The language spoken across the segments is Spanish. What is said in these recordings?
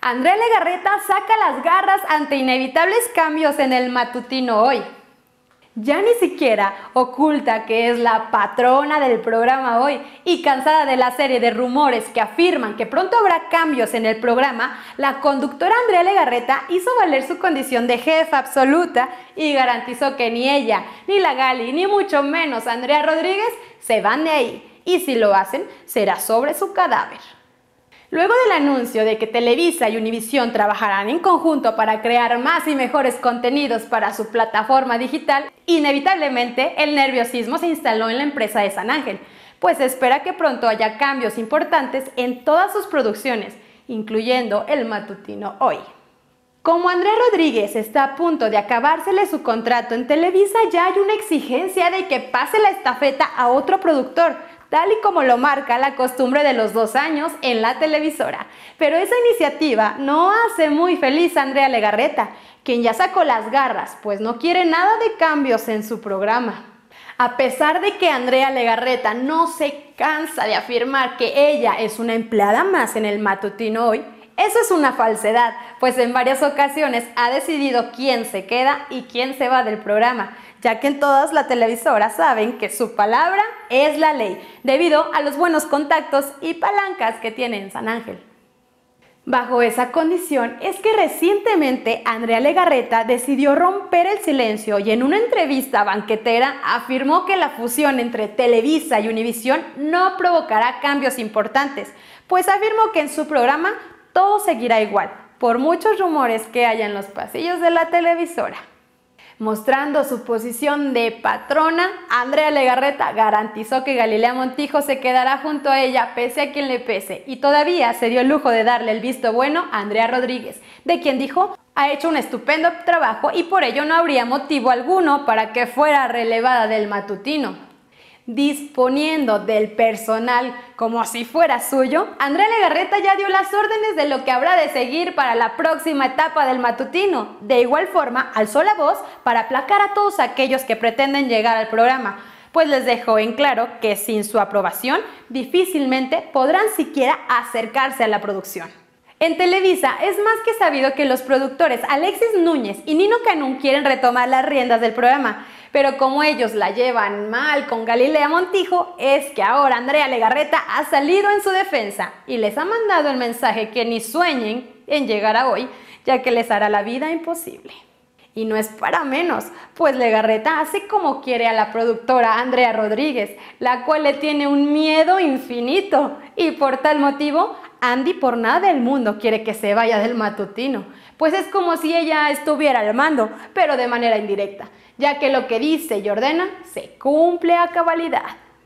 Andrea Legarreta saca las garras ante inevitables cambios en el matutino hoy. Ya ni siquiera oculta que es la patrona del programa hoy y cansada de la serie de rumores que afirman que pronto habrá cambios en el programa, la conductora Andrea Legarreta hizo valer su condición de jefa absoluta y garantizó que ni ella, ni la Gali, ni mucho menos Andrea Rodríguez se van de ahí, y si lo hacen, será sobre su cadáver. Luego del anuncio de que Televisa y Univisión trabajarán en conjunto para crear más y mejores contenidos para su plataforma digital, inevitablemente el nerviosismo se instaló en la empresa de San Ángel, pues se espera que pronto haya cambios importantes en todas sus producciones, incluyendo el matutino hoy. Como Andrea Rodríguez está a punto de acabársele su contrato en Televisa, ya hay una exigencia de que pase la estafeta a otro productor, tal y como lo marca la costumbre de los 2 años en la televisora. Pero esa iniciativa no hace muy feliz a Andrea Legarreta, quien ya sacó las garras, pues no quiere nada de cambios en su programa. A pesar de que Andrea Legarreta no se cansa de afirmar que ella es una empleada más en el matutino hoy, eso es una falsedad, pues en varias ocasiones ha decidido quién se queda y quién se va del programa, ya que en todas las televisoras saben que su palabra es la ley, debido a los buenos contactos y palancas que tiene en San Ángel. Bajo esa condición es que recientemente Andrea Legarreta decidió romper el silencio y en una entrevista banquetera afirmó que la fusión entre Televisa y Univisión no provocará cambios importantes, pues afirmó que en su programa todo seguirá igual, por muchos rumores que haya en los pasillos de la televisora. Mostrando su posición de patrona, Andrea Legarreta garantizó que Galilea Montijo se quedará junto a ella pese a quien le pese, y todavía se dio el lujo de darle el visto bueno a Andrea Rodríguez, de quien dijo ha hecho un estupendo trabajo y por ello no habría motivo alguno para que fuera relevada del matutino. Disponiendo del personal como si fuera suyo, Andrea Legarreta ya dio las órdenes de lo que habrá de seguir para la próxima etapa del matutino. De igual forma, alzó la voz para aplacar a todos aquellos que pretenden llegar al programa, pues les dejó en claro que sin su aprobación difícilmente podrán siquiera acercarse a la producción. En Televisa es más que sabido que los productores Alexis Núñez y Nino Canún quieren retomar las riendas del programa, pero como ellos la llevan mal con Galilea Montijo, es que ahora Andrea Legarreta ha salido en su defensa y les ha mandado el mensaje que ni sueñen en llegar a hoy, ya que les hará la vida imposible. Y no es para menos, pues Legarreta hace como quiere a la productora Andrea Rodríguez, la cual le tiene un miedo infinito, y por tal motivo Andy por nada del mundo quiere que se vaya del matutino, pues es como si ella estuviera al mando, pero de manera indirecta, ya que lo que dice y ordena se cumple a cabalidad.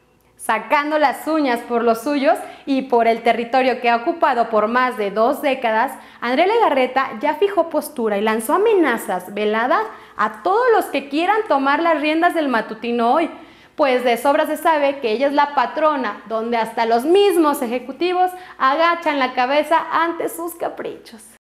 Sacando las uñas por los suyos y por el territorio que ha ocupado por más de 2 décadas, Andrea Legarreta ya fijó postura y lanzó amenazas veladas a todos los que quieran tomar las riendas del matutino hoy, pues de sobra se sabe que ella es la patrona, donde hasta los mismos ejecutivos agachan la cabeza ante sus caprichos.